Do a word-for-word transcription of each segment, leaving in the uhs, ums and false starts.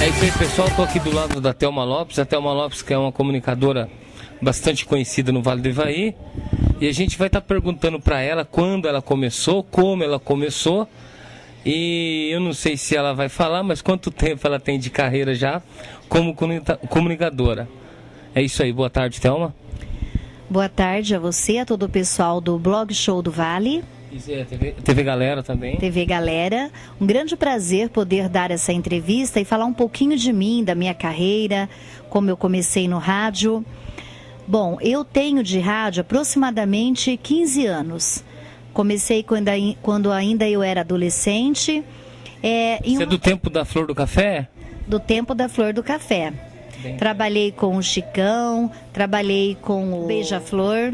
É isso aí, pessoal. Estou aqui do lado da Thelma Lopes. A Thelma Lopes, que é uma comunicadora bastante conhecida no Vale do Ivaí. E a gente vai estar perguntando para ela quando ela começou, como ela começou. E eu não sei se ela vai falar, mas quanto tempo ela tem de carreira já como comunicadora. É isso aí. Boa tarde, Thelma. Boa tarde a você, a todo o pessoal do Blog Show do Vale. Isso é, T V, T V Galera também. T V Galera. Um grande prazer poder dar essa entrevista e falar um pouquinho de mim, da minha carreira, como eu comecei no rádio. Bom, eu tenho de rádio aproximadamente quinze anos. Comecei quando, quando ainda eu era adolescente. É, Você um... é do tempo da Flor do Café? Do tempo da Flor do Café. Bem, trabalhei com o Chicão, trabalhei com o Beija-Flor,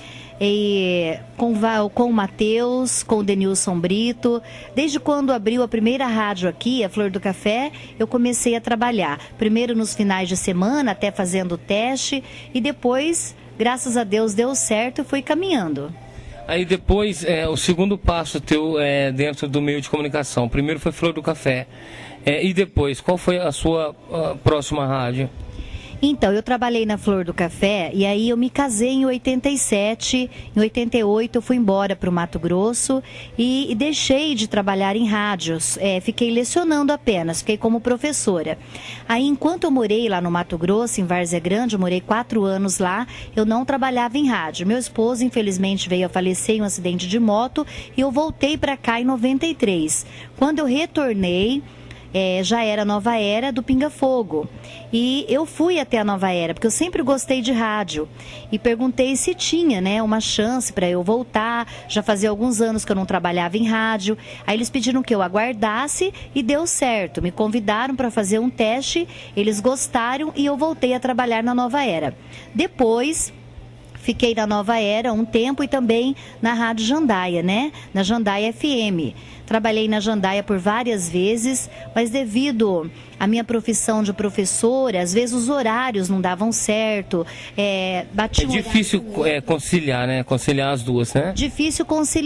e com, com o Matheus, com o Denilson Brito. Desde quando abriu a primeira rádio aqui, a Flor do Café, eu comecei a trabalhar. Primeiro nos finais de semana, até fazendo teste, e depois, graças a Deus, deu certo e fui caminhando. Aí depois, é, o segundo passo teu é, dentro do meio de comunicação. Primeiro foi Flor do Café. É, e depois, qual foi a sua a próxima rádio? Então, eu trabalhei na Flor do Café e aí eu me casei em oitenta e sete, em oitenta e oito eu fui embora para o Mato Grosso e, e deixei de trabalhar em rádios, é, fiquei lecionando apenas, fiquei como professora. Aí, enquanto eu morei lá no Mato Grosso, em Várzea Grande, eu morei quatro anos lá, eu não trabalhava em rádio. Meu esposo, infelizmente, veio a falecer em um acidente de moto e eu voltei para cá em noventa e três. Quando eu retornei, É, já era a Nova Era do Pinga Fogo. E eu fui até a Nova Era, porque eu sempre gostei de rádio. E perguntei se tinha, né, uma chance para eu voltar. Já fazia alguns anos que eu não trabalhava em rádio. Aí eles pediram que eu aguardasse e deu certo. Me convidaram para fazer um teste, eles gostaram e eu voltei a trabalhar na Nova Era. Depois fiquei na Nova Era um tempo e também na Rádio Jandaia, né? Na Jandaia F M. Trabalhei na Jandaia por várias vezes, mas devido à minha profissão de professora, às vezes os horários não davam certo. É, é difícil é, conciliar, né? Conciliar as duas, né? Difícil conciliar.